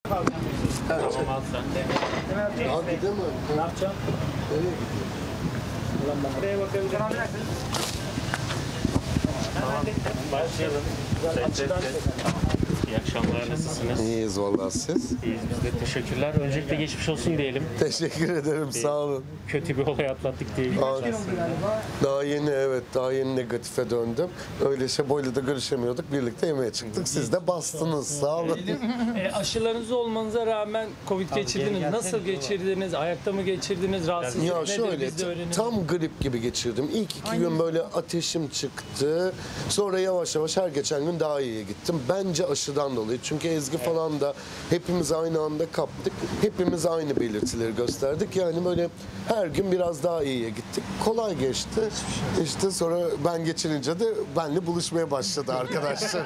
Tamam al sen. Abi gidemem. Ne yapacağım? Nereye gidiyor? Buraya bakabilirim. Tamam. Başlayalım. Açıdan İyi akşamlar, nasılsınız? İyiyiz vallahi siz. İyiyiz biz de, teşekkürler. Öncelikle geçmiş olsun diyelim. Teşekkür ederim, sağ olun. Kötü bir olay atlattık diyelim. Daha yeni, evet, daha yeni negatife döndüm. Öyle boyla da görüşemiyorduk. Birlikte yemeğe çıktık. Siz de bastınız, sağ olun. Aşılarınız olmanıza rağmen Covid geçirdiniz. Nasıl geçirdiniz? Ayakta mı geçirdiniz? Rahatsızlık Ya nedir? şöyle, Biz de öğrenelim. tam grip gibi geçirdim. İlk 2 gün böyle ateşim çıktı. Sonra yavaş yavaş her geçen gün daha iyiye gittim. Bence aşıdan dolayı. Çünkü Ezgi falan da hepimiz aynı anda kaptık. Hepimiz aynı belirtileri gösterdik. Yani böyle her gün biraz daha iyiye gittik. Kolay geçti. İşte sonra ben geçirince de benle buluşmaya başladı arkadaşlar.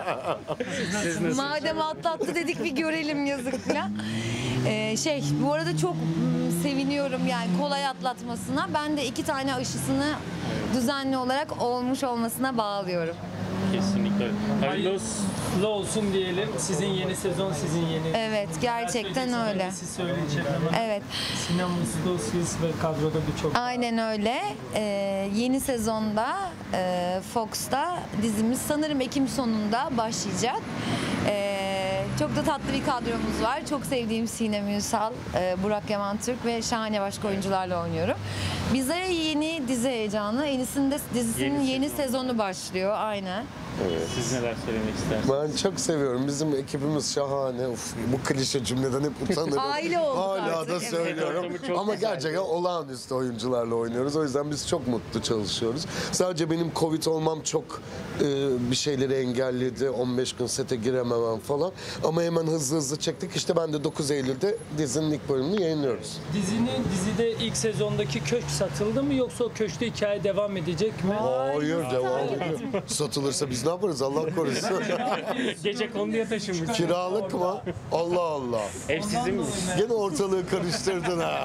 Madem atlattı dedik bir görelim yazıkla. Bu arada çok seviniyorum yani kolay atlatmasına. Ben de 2 tane aşısını düzenli olarak olmuş olmasına bağlıyorum. Kesinlikle öyle. Hayırlı olsun diyelim. Sizin yeni sezon, sizin yeni... Evet, gerçekten öyle. Siz söyleyin Şebnem. Evet. Sinem Muslu, siz ve kadroda birçok... Aynen öyle. Yeni sezonda Fox'ta dizimiz sanırım Ekim sonunda başlayacak. Çok da tatlı bir kadromuz var. Çok sevdiğim Sinem Ünsal, Burak Yaman Türk ve şahane başka oyuncularla oynuyorum. Bize yeni dizi heyecanı. Enis'in de dizisinin yeni sezonu başlıyor. Aynen. Siz neler söylemek istersiniz? Ben çok seviyorum. Bizim ekibimiz şahane. Uf, bu klişe cümleden hep utanırım. Aile olduk Hala artık, da evet. söylüyorum. Ortamı çok Ama güzel. gerçekten olağanüstü oyuncularla oynuyoruz. O yüzden biz çok mutlu çalışıyoruz. Sadece benim Covid olmam çok bir şeyleri engelledi. 15 gün sete girememem falan. Ama hemen hızlı çektik. İşte ben de 9 Eylül'de dizinin ilk bölümünü yayınlıyoruz. Dizide ilk sezondaki köşk satıldı mı yoksa o köşkte hikaye devam edecek mi? Hayır, devam ediyor. Satılırsa biz ne yaparız Allah korusun. Gece konuya taşınmış. Kiralık mı? Allah Allah. Ev sizin mi? Gene ortalığı karıştırdın ha.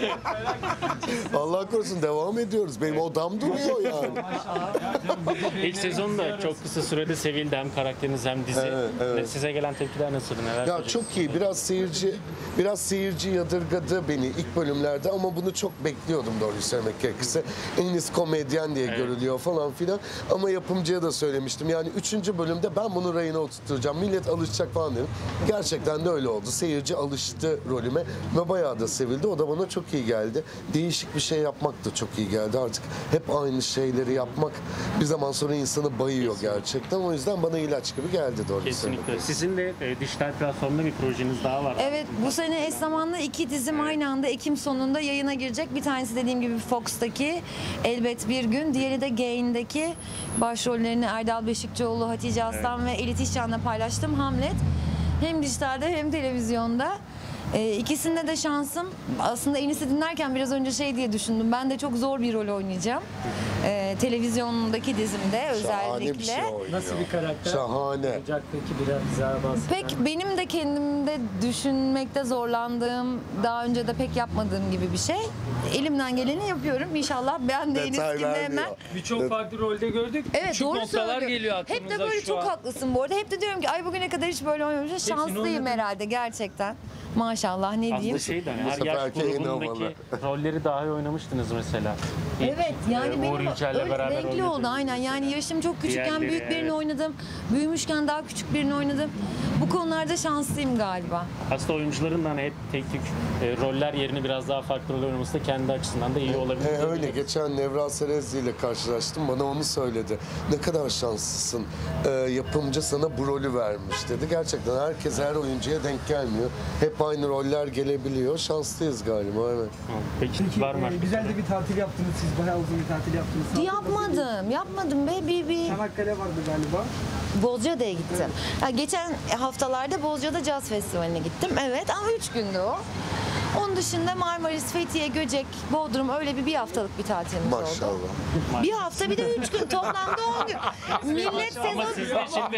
Allah korusun, devam ediyoruz. Benim odam duruyor yani. İlk sezon da çok kısa sürede sevildi, hem karakteriniz hem dizi. Evet. Size gelen tepkiler nasıldı? Neler Ya söyleyeceksiniz? çok iyi. Biraz seyirci yadırgadı beni ilk bölümlerde ama bunu çok bekliyordum doğruyu söylemek gerekirse. En iyisi komedyen diye görülüyor falan filan. Ama yapımcıya da söylemiştim. Yani 3. bölümde ben bunu rayına oturtacağım. Millet alışacak falan dedim. Gerçekten de öyle oldu. Seyirci alıştı rolüme ve bayağı da sevildi. O da bana çok iyi geldi. Değişik bir şey yapmak da çok iyi geldi. Artık hep aynı şeyleri yapmak bir zaman sonra insanı bayıyor gerçekten. O yüzden bana ilaç gibi geldi doğruyu Kesinlikle. söylemek. Sizin de dijital platformda bir projeniz daha var. Evet, bu sene eş zamanlı 2 dizim aynı anda Ekim sonunda yayına girecek. Bir tanesi dediğim gibi Fox'taki Elbet Bir Gün, diğeri de Gain'deki başrollerini Erdal Beşikçioğlu, Hatice Aslan ve Elit İşcan'la paylaştım. Hamlet hem dijitalde hem televizyonda. İkisinde de şansım. Aslında Enis'i dinlerken biraz önce diye düşündüm. Ben de çok zor bir rol oynayacağım. Televizyondaki dizimde özellikle. Şahane bir şey oynuyor. Nasıl bir karakter? Şahane. Ocaktaki biraz bize bahseder. Pek benim de kendimde düşünmekte zorlandığım, daha önce de pek yapmadığım gibi bir şey. Elimden geleni yapıyorum. İnşallah ben de Enis Detay gibi hemen. vermiyor. Birçok farklı rolde gördük. Evet, Küçük doğru noktalar söylüyor. geliyor Hep aklımıza de böyle şu çok an. haklısın bu arada. Hep de diyorum ki ay bugüne kadar hiç böyle oynamamışım. Şanslıyım oynadın. herhalde gerçekten. Maşallah ne diyeyim. Aslında Bu her yaş seferki en havalı. grubundaki rolleri daha iyi oynamıştınız mesela. Evet yani Uğur benim Yücel'le öyle beraber renkli oynadınız oldu aynen. mesela. Yani yaşım çok küçükken Diğerleri, büyük birini evet. oynadım. Büyümüşken daha küçük birini oynadım. Bu konularda şanslıyım galiba. Aslında oyuncuların da hani hep tek roller yerine biraz daha farklı rol oynaması da kendi açısından da iyi olabilir. Öyle. Geçen Nevra Serezli ile karşılaştım. Bana onu söyledi. Ne kadar şanslısın. Yapımcı sana bu rolü vermiş dedi. Gerçekten herkes her oyuncuya denk gelmiyor. Hep aynı roller gelebiliyor. Şanslıyız galiba. Evet. Peki var mı? Güzel de bir tatil yaptınız siz. Bayağı uzun bir tatil yaptınız. Yapmadım be. Bir Çanakkale vardı galiba. Bozcaada'ya gittim. Ha, geçen haftalarda Bozcaada Caz Festivali'ne gittim. Evet ama 3 gündü o. Onun dışında Marmaris, Fethiye, Göcek, Bodrum öyle bir haftalık bir tatilimiz oldu. Maşallah. Bir hafta bir de 3 gün toplamda 10 gün. Millet Ama sezon... siz de şimdi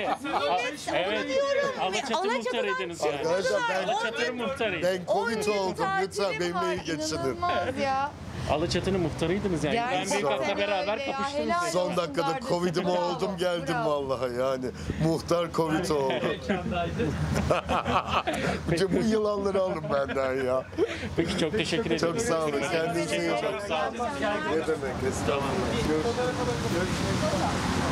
Onu diyorum. Alaçatı Alaçatı'dan muhtarıydınız yani. Arkadaşlar Alaçatı muhtarıydı. ben Covid oldum. Lütfen Tatilim benimle var, iyi geçinin. inanılmaz ya. Alaçatı'nın muhtarıydınız yani. Ben Gerçekten Büyükak'la beraber öyle ya, kapıştınız. helal Son olsun dakikada kardeşim. Covid'im Bravo, oldum geldim bravo. vallahi yani. Muhtar Covid oldu. Mekandaydı. Bu yılanları alın benden ya. Peki çok teşekkür ederim. Çok sağ olun. Kendinize iyi bakın. Çok sağ olun. Ne demek? Estağfurullah. Görüşürüz.